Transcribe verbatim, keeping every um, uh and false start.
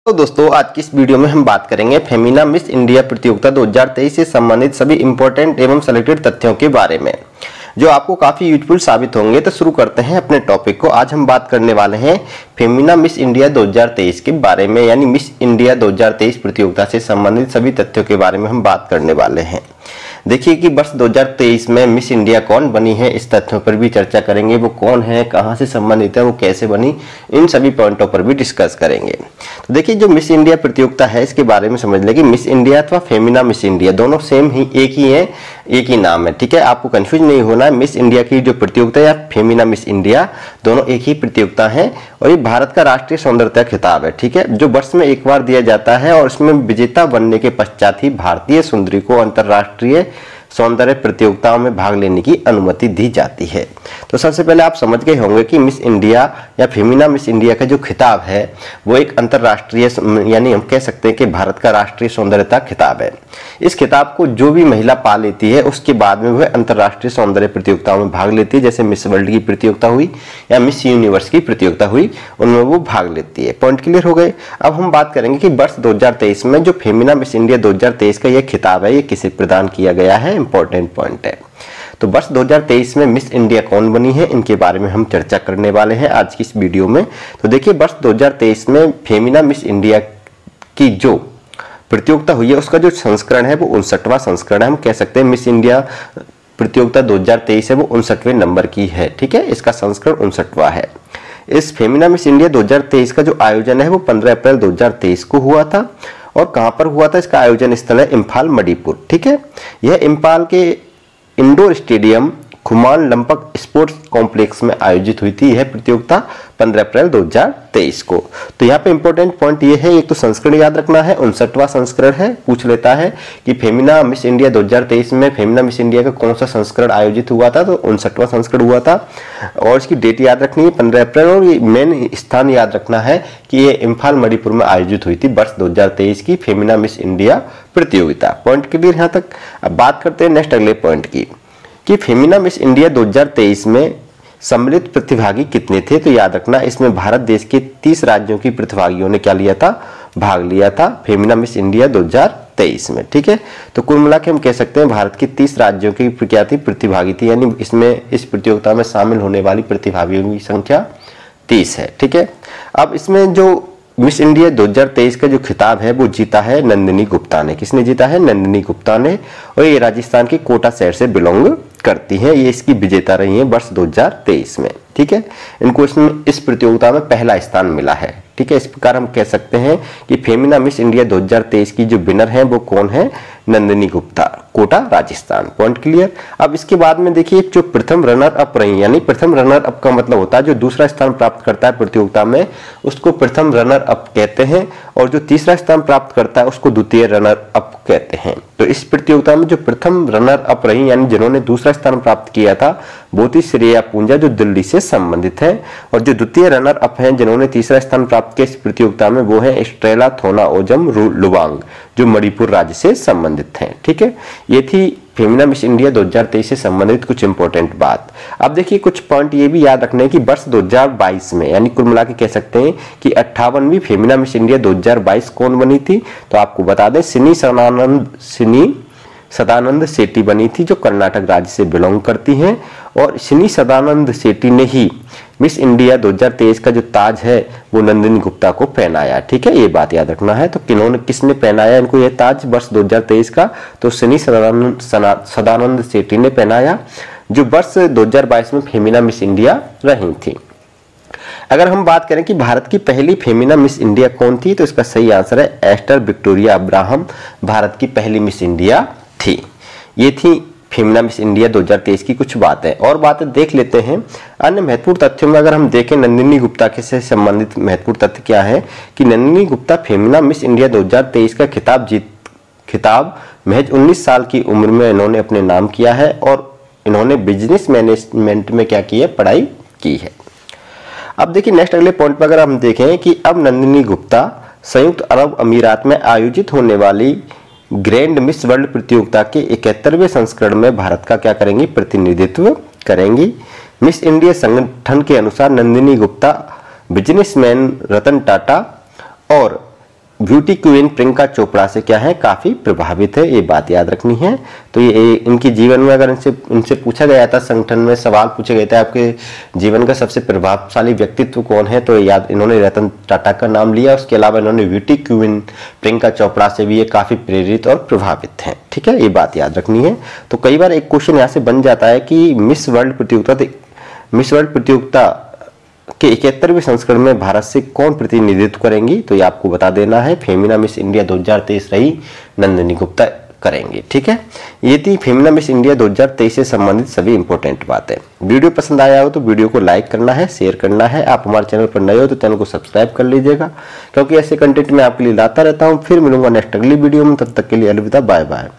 तो दोस्तों आज की इस वीडियो में हम बात करेंगे फेमिना मिस इंडिया प्रतियोगिता दो हज़ार तेईस से संबंधित सभी इंपॉर्टेंट एवं सेलेक्टेड तथ्यों के बारे में, जो आपको काफी यूजफुल साबित होंगे। तो शुरू करते हैं अपने टॉपिक को। आज हम बात करने वाले हैं फेमिना मिस इंडिया दो हज़ार तेईस के बारे में, यानी मिस इंडिया दो हज़ार तेईस प्रतियोगिता से संबंधित सभी तथ्यों के बारे में हम बात करने वाले हैं। देखिए कि वर्ष दो हज़ार तेईस में मिस इंडिया कौन बनी है, इस तथ्यों पर भी चर्चा करेंगे। वो कौन है, कहां से संबंधित है, वो कैसे बनी, इन सभी पॉइंटों पर भी डिस्कस करेंगे। तो देखिए जो मिस इंडिया प्रतियोगिता है इसके बारे में समझ लें कि मिस इंडिया अथवा फेमिना मिस इंडिया दोनों सेम ही एक ही है, एक ही नाम है। ठीक है, आपको कंफ्यूज नहीं होना है। मिस इंडिया की जो प्रतियोगिता या फेमिना मिस इंडिया दोनों एक ही प्रतियोगिता है और ये भारत का राष्ट्रीय सौंदर्यता खिताब है। ठीक है, जो वर्ष में एक बार दिया जाता है और इसमें विजेता बनने के पश्चात ही भारतीय सुंदरी को अंतरराष्ट्रीय सौंदर्य प्रतियोगिताओं में भाग लेने की अनुमति दी जाती है। तो सबसे पहले आप समझ गए होंगे कि मिस इंडिया या फेमिना मिस इंडिया का जो खिताब है वो एक अंतरराष्ट्रीय, यानी हम कह सकते हैं कि भारत का राष्ट्रीय सौंदर्यता खिताब है। इस खिताब को जो भी महिला पा लेती है उसके बाद में वह अंतरराष्ट्रीय सौंदर्य प्रतियोगिताओं में भाग लेती है, जैसे मिस वर्ल्ड की प्रतियोगिता हुई या मिस यूनिवर्स की प्रतियोगिता हुई, उनमें वो भाग लेती है। पॉइंट क्लियर हो गए। अब हम बात करेंगे कि वर्ष दो हज़ार तेईस में जो फेमिना मिस इंडिया दो हज़ार तेईस का यह खिताब है ये किसे प्रदान किया गया है, इंपॉर्टेंट पॉइंट है। तो वर्ष दो हज़ार तेईस में मिस इंडिया कौन बनी है, इनके बारे में हम चर्चा करने वाले हैं आज की इस वीडियो में। तो देखिए वर्ष दो हज़ार तेईस में फेमिना मिस इंडिया की जो प्रतियोगिता हुई है उसका जो संस्करण है वो उनसठवां संस्करण है। हम कह सकते हैं मिस इंडिया प्रतियोगिता दो हज़ार तेईस है वो उनसठवें नंबर की है। ठीक है, इसका संस्करण उनसठवां है। इस फेमिना मिस इंडिया दो हज़ार तेईस का जो आयोजन है वो पंद्रह अप्रैल दो हज़ार तेईस को हुआ था। और कहां पर हुआ था, इसका आयोजन स्थल है इम्फाल मणिपुर। ठीक है, यह इम्फाल के indoor stadium Khuman Lampak sports complex में आयोजित हुई थी यह प्रतियोगिता पंद्रह अप्रैल दो हज़ार तेईस को। तो यहाँ पे इंपॉर्टेंट पॉइंट ये है, एक तो संस्करण याद रखना है, उनसठवां संस्करण है। पूछ लेता है कि फेमिना मिस इंडिया दो हज़ार तेईस में फेमिना मिस इंडिया का कौन सा संस्करण आयोजित हुआ था, तो उनसठवां संस्करण हुआ था। और इसकी डेट याद रखनी है पंद्रह अप्रैल, और मेन स्थान याद रखना है कि ये इम्फाल मणिपुर में आयोजित हुई थी वर्ष दो हज़ार तेईस की फेमिना मिस इंडिया प्रतियोगिता। पॉइंट क्लियर यहाँ तक। अब बात करते हैं नेक्स्ट अगले पॉइंट की कि फेमिना मिस इंडिया दो हज़ार तेईस में सम्मिलित प्रतिभागी कितने थे। तो याद रखना इसमें भारत देश के तीस राज्यों की प्रतिभागियों ने क्या लिया था, भाग लिया था फेमिना मिस इंडिया दो हज़ार तेईस में। ठीक है, तो कुल मिला के हम कह सकते हैं भारत के तीस राज्यों की क्या थी, प्रतिभागी थी, यानी इसमें इस प्रतियोगिता में शामिल होने वाली प्रतिभागियों की संख्या तीस है। ठीक है, अब इसमें जो मिस इंडिया दो हज़ार तेईस का जो खिताब है वो जीता है नंदिनी गुप्ता ने। किसने जीता है, नंदिनी गुप्ता ने, और ये राजस्थान के कोटा शहर से बिलोंग करती हैं। ये इसकी विजेता रही हैं वर्ष दो हज़ार तेईस में। ठीक है, इनको इसमें इस प्रतियोगिता में पहला स्थान मिला है। ठीक है, इस प्रकार हम कह सकते हैं कि फेमिना मिस इंडिया दो हज़ार तेईस की जो विनर है वो कौन है, नंदिनी गुप्ता, कोटा राजस्थान। Point clear. अब इसके बाद में देखिए जो प्रथम रनर अप रही, यानी प्रथम रनर अप का मतलब होता है जो दूसरा स्थान प्राप्त करता है प्रतियोगिता में उसको प्रथम रनर अप कहते हैं, और जो तीसरा स्थान प्राप्त करता है उसको द्वितीय रनर अप कहते हैं। तो इस प्रतियोगिता में जो प्रथम रनर अप रही, यानी जिन्होंने दूसरा स्थान प्राप्त किया था, वो थी श्रेया पूंजा जो दिल्ली से संबंधित है, और जो द्वितीय रनर अप हैं जिन्होंने तीसरा स्थान प्राप्त किया इस प्रतियोगिता में वो है स्ट्रेला थोना ओजम लुवांग जो मणिपुर राज्य से संबंधित हैं। ठीक है, ये थी फेमिना मिस इंडिया दो हज़ार तेईस से संबंधित कुछ इंपॉर्टेंट बात। अब देखिए कुछ पॉइंट ये भी याद रखने की वर्ष दो हज़ार बाईस में, यानी कुल मिला के कह सकते हैं कि अट्ठावनवीं फेमिना मिस इंडिया दो हज़ार बाईस कौन बनी थी, तो आपको बता दें सिनी सदानंद सिनी सदानंद सेठी बनी थी जो कर्नाटक राज्य से बिलोंग करती हैं, और सिनी सदानंद सेठी ने ही मिस इंडिया दो हज़ार तेईस का जो ताज है वो नंदिनी गुप्ता को पहनाया। ठीक है, ये बात याद रखना है। तो किन्होंने किसने पहनाया इनको ये ताज वर्ष दो हज़ार तेईस का, तो सिनी सदानंद सदानंद सेठी ने पहनाया जो वर्ष दो हज़ार बाईस में फेमिना मिस इंडिया रही थी। अगर हम बात करें कि भारत की पहली फेमिना मिस इंडिया कौन थी, तो इसका सही आंसर है एस्टर विक्टोरिया अब्राहम भारत की पहली मिस इंडिया थी। ये थी फेमिना मिस इंडिया दो हज़ार तेईस की कुछ बातें। और बातें देख लेते हैं अन्य महत्वपूर्ण तथ्यों में। अगर हम देखें नंदिनी गुप्ता के से संबंधित महत्वपूर्ण तथ्य क्या है कि Nandini Gupta Femina Miss India दो हज़ार तेईस का खिताब जीत खिताब महज उन्नीस साल की उम्र में इन्होंने अपने नाम किया है, और इन्होंने बिजनेस मैनेजमेंट में क्या की है, पढ़ाई की है। अब देखिए नेक्स्ट अगले पॉइंट पर अगर हम देखें कि अब नंदिनी गुप्ता संयुक्त अरब अमीरात में आयोजित होने वाली ग्रैंड मिस वर्ल्ड प्रतियोगिता के इकहत्तरवें संस्करण में भारत का क्या करेंगी, प्रतिनिधित्व करेंगी। मिस इंडिया संगठन के अनुसार नंदिनी गुप्ता बिजनेसमैन रतन टाटा और ब्यूटी क्वीन प्रियंका चोपड़ा से क्या है, काफी प्रभावित है, ये बात याद रखनी है। तो ये इनकी जीवन में अगर इनसे इनसे पूछा गया था, संगठन में सवाल पूछे गए थे आपके जीवन का सबसे प्रभावशाली व्यक्तित्व कौन है, तो याद इन्होंने रतन टाटा का नाम लिया। उसके अलावा इन्होंने ब्यूटी क्वीन प्रियंका चोपड़ा से भी ये काफी प्रेरित और प्रभावित हैं। ठीक है, ये बात याद रखनी है। तो कई बार एक क्वेश्चन यहाँ से बन जाता है कि मिस वर्ल्ड प्रतियोगिता मिस वर्ल्ड प्रतियोगिता के इकहत्तरवें संस्करण में भारत से कौन प्रतिनिधित्व करेंगी, तो ये आपको बता देना है। फेमिना मिस इंडिया दो हज़ार तेईस रही नंदिनी गुप्ता करेंगे। ठीक है, ये थी फेमिना मिस इंडिया दो हज़ार तेईस से संबंधित सभी इंपॉर्टेंट बातें। वीडियो पसंद आया हो तो वीडियो को लाइक करना है, शेयर करना है। आप हमारे चैनल पर नए हो तो चैनल को सब्सक्राइब कर लीजिएगा, क्योंकि ऐसे कंटेंट मैं आपके लिए लाता रहता हूँ। फिर मिलूंगा नेक्स्ट अगली वीडियो में, तब तक के लिए अलविदा, बाय बाय।